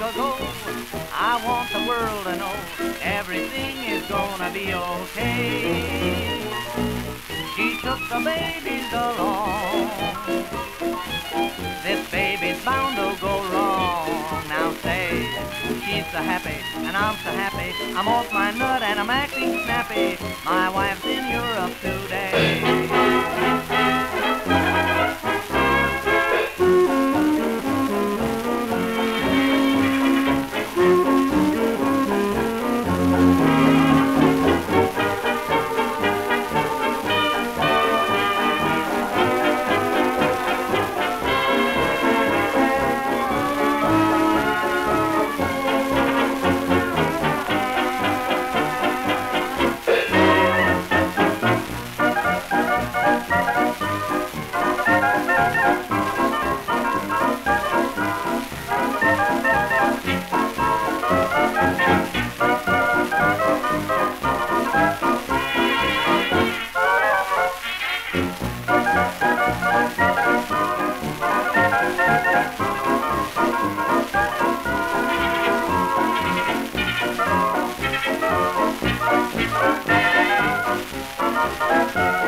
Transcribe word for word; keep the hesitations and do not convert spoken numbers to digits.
ago. I want the world to know everything is gonna be okay. She took the babies along. This baby's bound to go wrong. Now say, she's so happy and I'm so happy. I'm off my nut and I'm acting snappy. My wife's in Europe today. Thank you.